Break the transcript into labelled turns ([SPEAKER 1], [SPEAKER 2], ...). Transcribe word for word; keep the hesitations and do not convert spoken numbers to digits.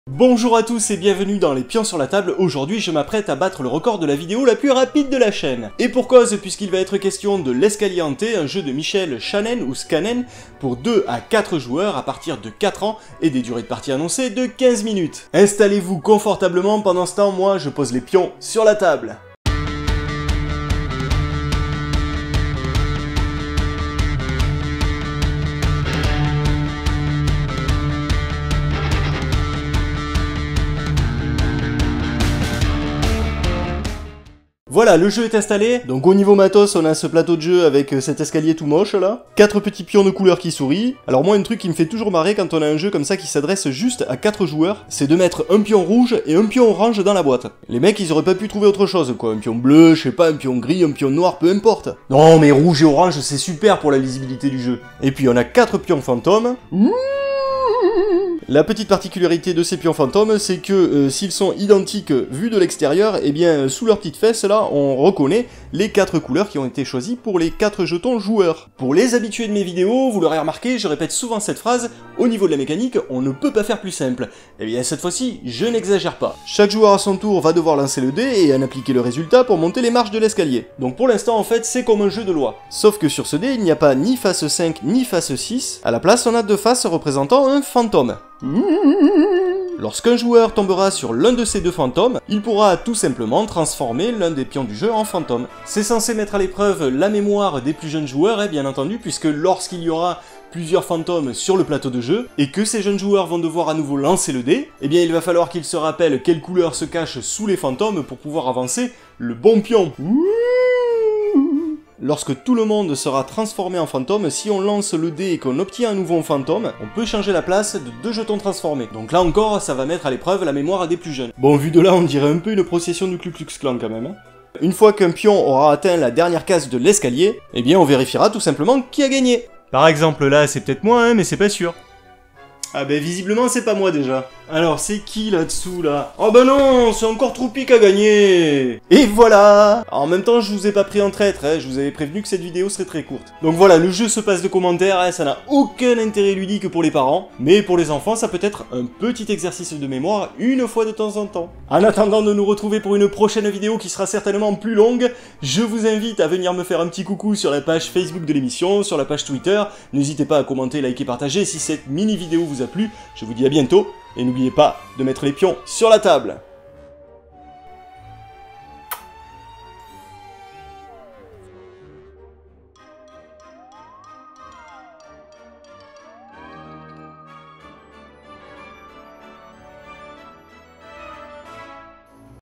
[SPEAKER 1] Bonjour à tous et bienvenue dans les pions sur la table. Aujourd'hui je m'apprête à battre le record de la vidéo la plus rapide de la chaîne. Et pour cause, puisqu'il va être question de l'escalier hanté, un jeu de Michel Schanen ou Scanen pour deux à quatre joueurs à partir de quatre ans et des durées de partie annoncées de quinze minutes. Installez-vous confortablement, pendant ce temps moi je pose les pions sur la table. Voilà, le jeu est installé. Donc au niveau matos, on a ce plateau de jeu avec cet escalier tout moche là. Quatre petits pions de couleur qui sourient. Alors moi, un truc qui me fait toujours marrer quand on a un jeu comme ça qui s'adresse juste à quatre joueurs, c'est de mettre un pion rouge et un pion orange dans la boîte. Les mecs, ils auraient pas pu trouver autre chose quoi. Un pion bleu, je sais pas, un pion gris, un pion noir, peu importe. Non mais rouge et orange, c'est super pour la lisibilité du jeu. Et puis on a quatre pions fantômes. Ouh. La petite particularité de ces pions fantômes, c'est que euh, s'ils sont identiques vus de l'extérieur, eh bien sous leurs petites fesses là, on reconnaît les quatre couleurs qui ont été choisies pour les quatre jetons joueurs. Pour les habitués de mes vidéos, vous l'aurez remarqué, je répète souvent cette phrase, au niveau de la mécanique, on ne peut pas faire plus simple. Eh bien cette fois-ci, je n'exagère pas. Chaque joueur à son tour va devoir lancer le dé et en appliquer le résultat pour monter les marches de l'escalier. Donc pour l'instant en fait, c'est comme un jeu de loi. Sauf que sur ce dé, il n'y a pas ni face cinq ni face six, à la place on a deux faces représentant un fantôme. Lorsqu'un joueur tombera sur l'un de ces deux fantômes, il pourra tout simplement transformer l'un des pions du jeu en fantôme. C'est censé mettre à l'épreuve la mémoire des plus jeunes joueurs, hein, bien entendu, puisque lorsqu'il y aura plusieurs fantômes sur le plateau de jeu, et que ces jeunes joueurs vont devoir à nouveau lancer le dé, eh bien il va falloir qu'ils se rappellent quelle couleur se cache sous les fantômes pour pouvoir avancer le bon pion. Lorsque tout le monde sera transformé en fantôme, si on lance le dé et qu'on obtient un nouveau fantôme, on peut changer la place de deux jetons transformés. Donc là encore, ça va mettre à l'épreuve la mémoire des plus jeunes. Bon, vu de là, on dirait un peu une procession du Ku Klux Klan quand même. Hein. Une fois qu'un pion aura atteint la dernière case de l'escalier, eh bien on vérifiera tout simplement qui a gagné. Par exemple là, c'est peut-être moi, hein, mais c'est pas sûr. Ah ben visiblement c'est pas moi déjà. Alors c'est qui là-dessous là? Oh bah non, c'est encore Troupi qui a gagné. Et voilà. En même temps je vous ai pas pris en traître, hein. Je vous avais prévenu que cette vidéo serait très courte. Donc voilà, le jeu se passe de commentaires, hein. Ça n'a aucun intérêt ludique pour les parents, mais pour les enfants ça peut être un petit exercice de mémoire une fois de temps en temps. En attendant de nous retrouver pour une prochaine vidéo qui sera certainement plus longue, je vous invite à venir me faire un petit coucou sur la page Facebook de l'émission, sur la page Twitter. N'hésitez pas à commenter, liker, partager si cette mini vidéo vous a plu. Je vous dis à bientôt, et n'oubliez pas de mettre les pions sur la table.